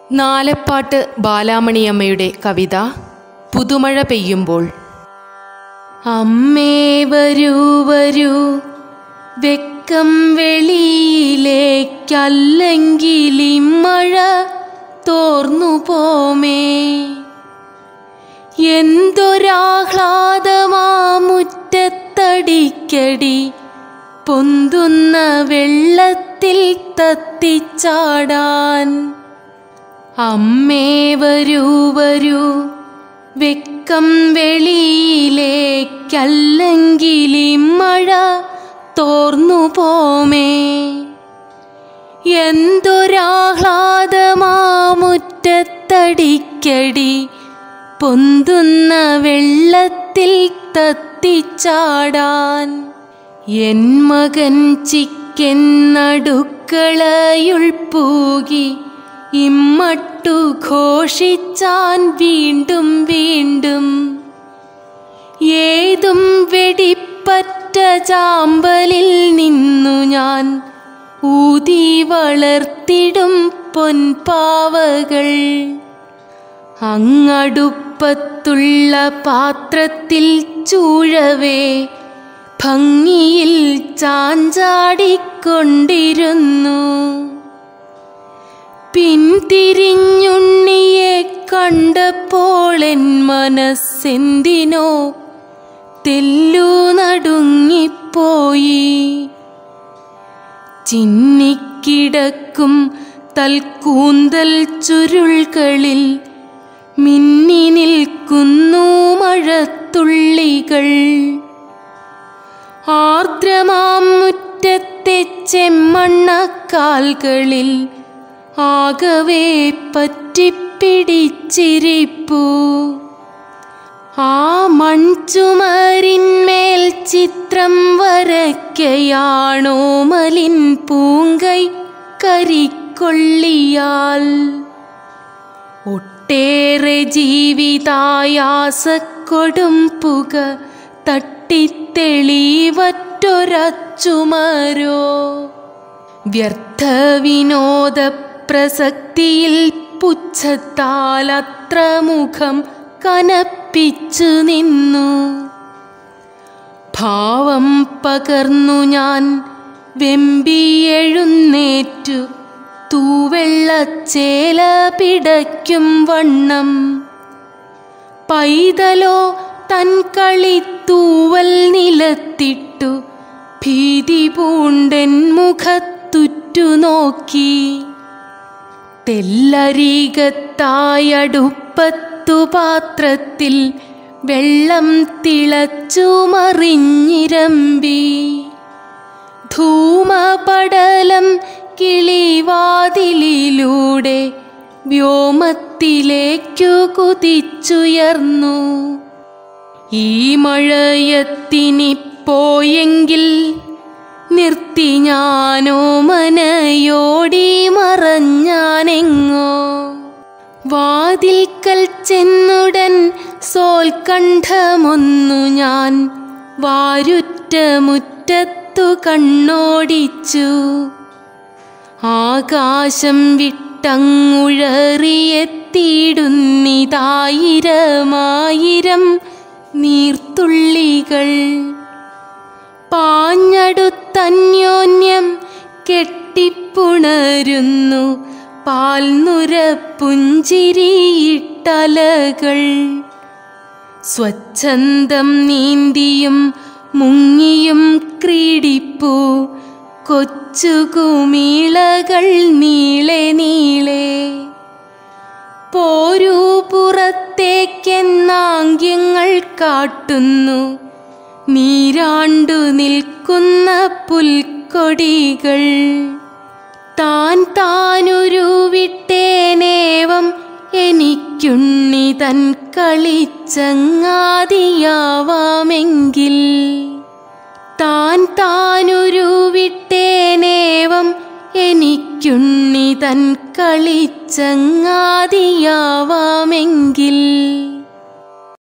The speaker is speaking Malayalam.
നാലപ്പാട്ട് ബാലാമണിയമ്മയുടെ കവിത പുതുമഴ പെയ്യുമ്പോൾ. അമ്മേ വരൂ വരൂ വെക്കം വെളിയിലേക്കല്ലെങ്കിൽ മഴ തോർന്നു പോമേ. എന്തൊരാഹ്ലാദമാ മുറ്റത്തടിക്കടി പൊന്തുന്ന വെള്ളത്തിൽ തത്തിച്ചാടാൻ. അമ്മേ വരൂ വരൂ വെക്കം വെളിയിലേക്കല്ലെങ്കിൽ മഴ തോർന്നു പോമേ. എന്തൊരാഹ്ലാദമാ മുറ്റത്തടിക്കടി പൊന്തുന്ന വെള്ളത്തിൽ തത്തിച്ചാടാൻ. എൻ മകൻ ചിക്കെന്നടുക്കളയുൾപ്പൂകി ഇമ്മട്ടു ഘോഷിച്ചാൻ വീണ്ടും വീണ്ടും. ഏതും വെടിപ്പറ്റ ചാമ്പലിൽ നിന്നു ഞാൻ ഊതി വളർത്തിടും പൊൻപാവകൾ. അങ്ങടുപ്പത്തുള്ള പാത്രത്തിൽ ചൂഴവേ ഭംഗിയിൽ ചാഞ്ചാടിക്കൊണ്ടിരുന്നു. പിന്തിരിഞ്ഞുണ്ണിയെ കണ്ടപ്പോളെൻ മനസ്സെന്തിനോ തെല്ലു നടുങ്ങിപ്പോയി. ചിന്നിക്കിടക്കും തൽക്കൂന്തൽ ചുരുൾകളിൽ മിന്നി നിൽക്കുന്നു മഴത്തുള്ളികൾ. ആർദ്രമാം മുറ്റത്തെ ചെമ്മണ്ണക്കാൽകളിൽ ആകവേ പറ്റിപ്പിടിച്ചിരിപ്പു. ആ മൺചുമരിന്മേൽ ചിത്രം വരയ്ക്കയാണോ മലിൻ പൂങ്കൈ കരിക്കൊള്ളിയാൽ. ഒട്ടേറെ ജീവിതായാസക്കൊടും പുക തട്ടിത്തെളിവറ്റൊരച്ചുമരോ. വ്യർത്ഥ വിനോദ പ്രസക്തിയിൽ പുച്ഛത്താൽ അത്ര മുഖം കനപ്പിച്ചു നിന്നു. ഭാവം പകർന്നു ഞാൻ വെമ്പിയെഴുന്നേറ്റു തൂവെള്ളച്ചേല പിടയ്ക്കും വണ്ണം. പൈതലോ തൻ കളിത്തൂവൽ നിലത്തിട്ടു ഭീതി പൂണ്ടെൻ മുഖത്തുറ്റു നോക്കി. തെല്ലരികത്തായടുപ്പത്തു പാത്രത്തിൽ വെള്ളം തിളച്ചു മറിഞ്ഞിരമ്പി. ധൂമപടലം കിളിവാതിലിലൂടെ വ്യോമത്തിലേക്കു കുതിച്ചുയർന്നു. ഈ മഴയത്തിനിപ്പോയെങ്കിൽ നിർത്തി ഞാനോ മനയോടി മറഞ്ഞാനെങ്ങോ. വാതിൽക്കൽ ചെന്നുടൻ സോൽക്കണ്ഠമൊന്നു ഞാൻ വാരുറ്റ മുറ്റത്തു കണ്ണോടിച്ചു. ആകാശം വിട്ടങ്ങുഴറിയെത്തിയിടുന്നിതായിരമായിരം നീർത്തുള്ളികൾ. പാഞ്ഞടുത്തന്യോന്യം കെട്ടിപ്പുണരുന്നു പാൽനുര പുഞ്ചിരിയിട്ടലകൾ. സ്വച്ഛന്തം നീന്തിയും മുങ്ങിയും ക്രീഡിപ്പൂ കൊച്ചുകുമിളകൾ നീളെ നീളെ. പോരൂ പുറത്തേക്കെന്നാംഗ്യങ്ങൾ കാട്ടുന്നു നീരാണ്ടു നിൽക്കുന്ന പുൽക്കൊടികൾ. താൻ താനുരുവിട്ടേനേവം എനിക്കുണ്ണി തൻ കളിച്ചങ്ങാതിയാവാമെങ്കിൽ. താൻ താനുരുവിട്ടേനേവം എനിക്കുണ്ണി തൻ കളിച്ചങ്ങാതിയാവാമെങ്കിൽ.